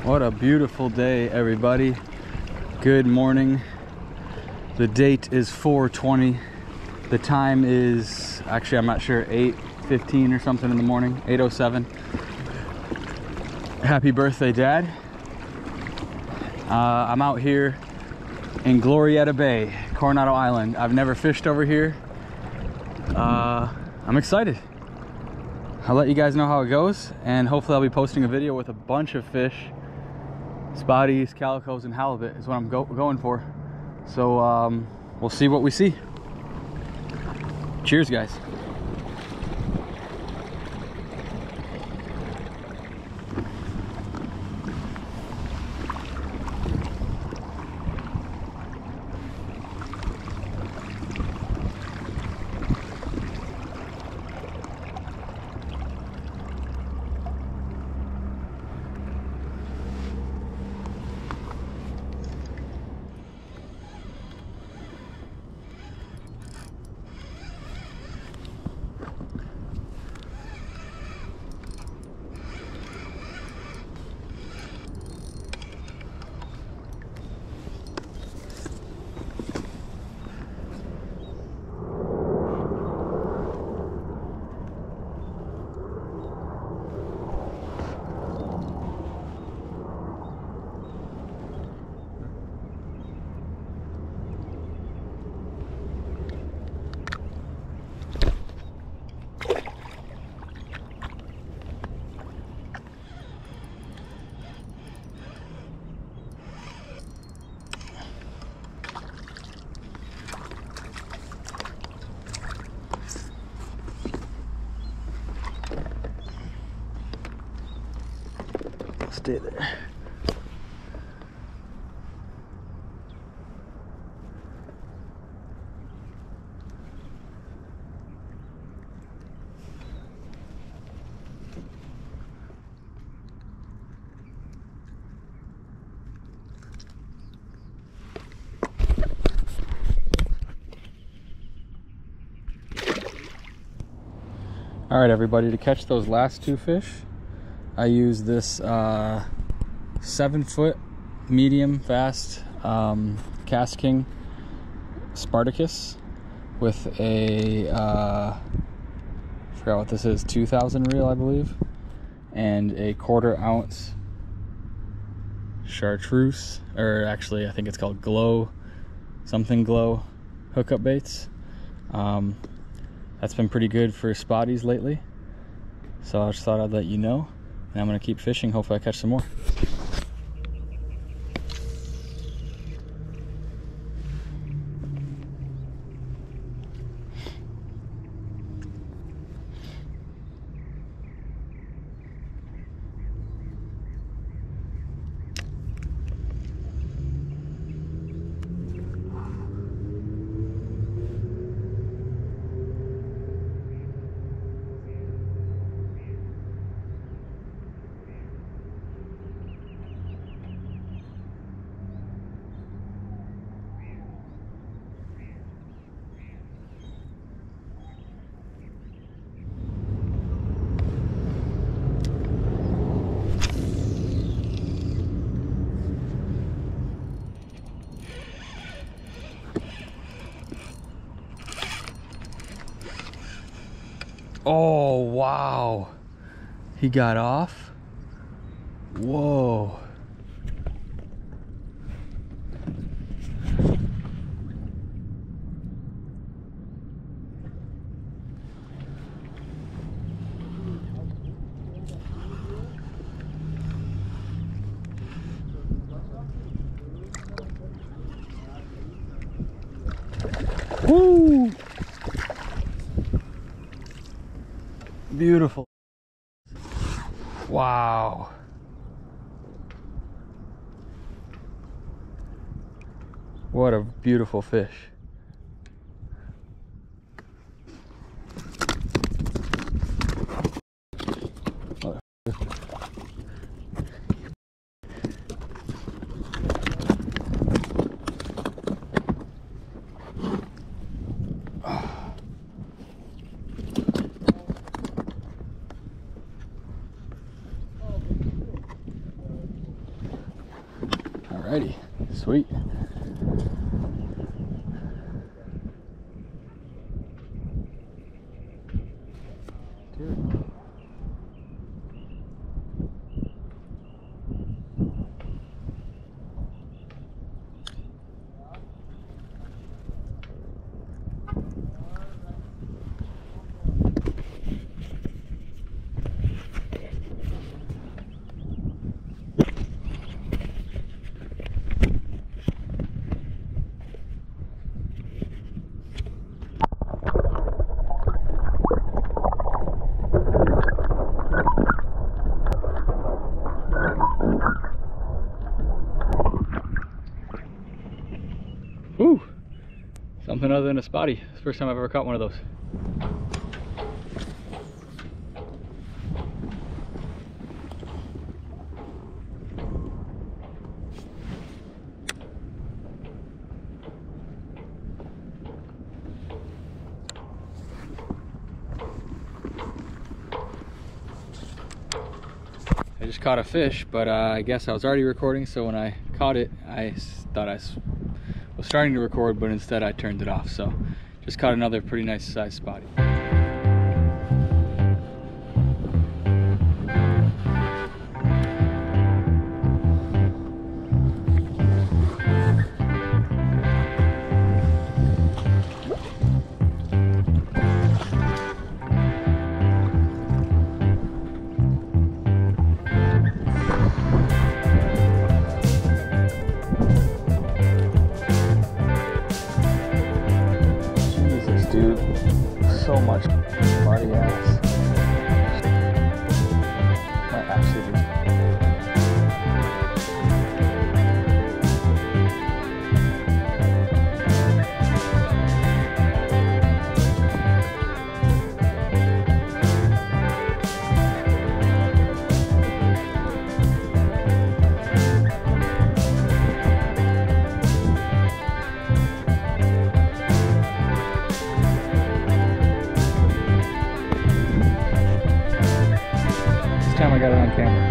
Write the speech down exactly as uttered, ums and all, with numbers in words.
What a beautiful day, everybody. Good morning. The date is four twenty. The time is, actually I'm not sure, eight fifteen or something in the morning, eight oh seven. Happy birthday, Dad. Uh, I'm out here in Glorietta Bay, Coronado Island. I've never fished over here. Uh, I'm excited. I'll let you guys know how it goes, and hopefully I'll be posting a video with a bunch of fish. Spotties, calicos, and halibut is what I'm go going for. So um, we'll see what we see. Cheers, guys. Stay there. All right, everybody, to catch those last two fish, I use this uh, seven foot medium fast um, Cast King Spartacus with a, uh, I forgot what this is, two thousand reel, I believe, and a quarter ounce chartreuse, or actually I think it's called glow, something glow hookup baits. Um, that's been pretty good for spotties lately, so I just thought I'd let you know. And I'm gonna keep fishing, hopefully I catch some more. Oh, wow. He got off. Whoa. Woo! Beautiful. Wow. What a beautiful fish. Sweet. Dude. Ooh, something other than a spotty. It's the first time I've ever caught one of those. I just caught a fish, but uh, I guess I was already recording, so when I caught it, I thought I was starting to record, but instead I turned it off. So just caught another pretty nice size spotty. Dude, so much body ass. Might actually be. Time I got it on camera.